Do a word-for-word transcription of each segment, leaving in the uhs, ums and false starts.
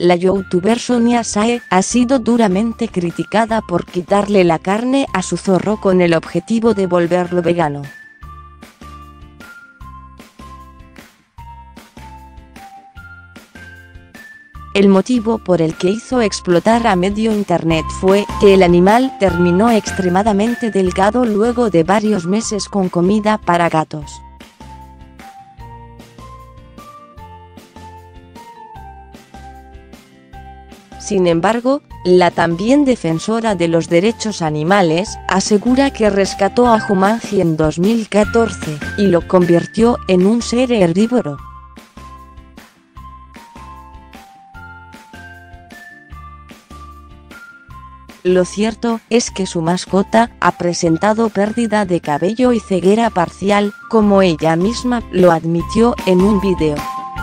la youtuber Sonia Sae ha sido duramente criticada por quitarle la carne a su zorro con el objetivo de volverlo vegano. El motivo por el que hizo explotar a medio internet fue que el animal terminó extremadamente delgado luego de varios meses con comida para gatos. Sin embargo, la también defensora de los derechos animales asegura que rescató a Jumanji en dos mil catorce y lo convirtió en un ser herbívoro. Lo cierto es que su mascota ha presentado pérdida de cabello y ceguera parcial, como ella misma lo admitió en un video.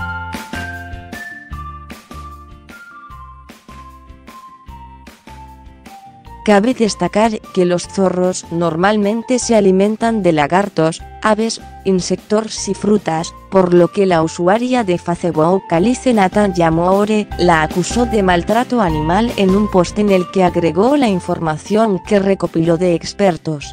Cabe destacar que los zorros normalmente se alimentan de lagartos, aves, insectos y frutas, por lo que la usuaria de Facebook Alice Nathan Yamoore la acusó de maltrato animal en un post en el que agregó la información que recopiló de expertos.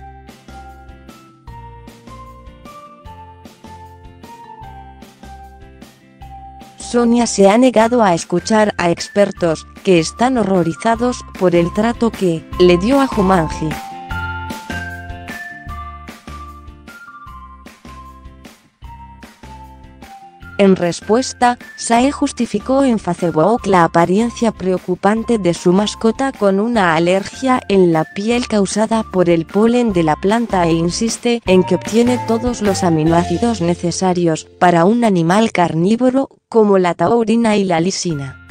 Sonia se ha negado a escuchar a expertos, que están horrorizados por el trato que le dio a Jumanji. En respuesta, Sae justificó en Facebook la apariencia preocupante de su mascota con una alergia en la piel causada por el polen de la planta e insiste en que obtiene todos los aminoácidos necesarios para un animal carnívoro, como la taurina y la lisina.